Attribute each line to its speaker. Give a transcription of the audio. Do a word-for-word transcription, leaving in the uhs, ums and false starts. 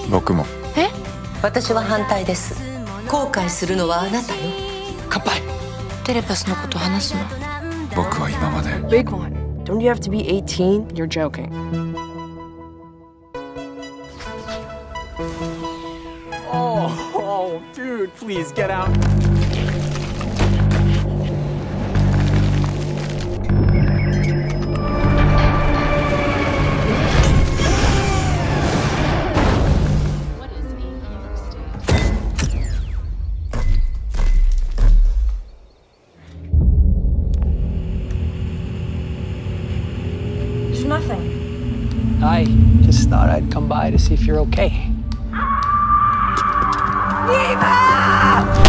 Speaker 1: 僕も。
Speaker 2: え？
Speaker 3: 私は反対です。後悔するのはあなたよ。
Speaker 1: 乾杯。
Speaker 2: テレパスのこと話すの。
Speaker 1: 僕は今まで。
Speaker 4: Big one. Don't you have to be eighteen? You're joking.
Speaker 5: Oh, oh, dude, please get out.
Speaker 4: There's nothing.
Speaker 5: I just thought I'd come by to see if you're okay.
Speaker 4: Eva!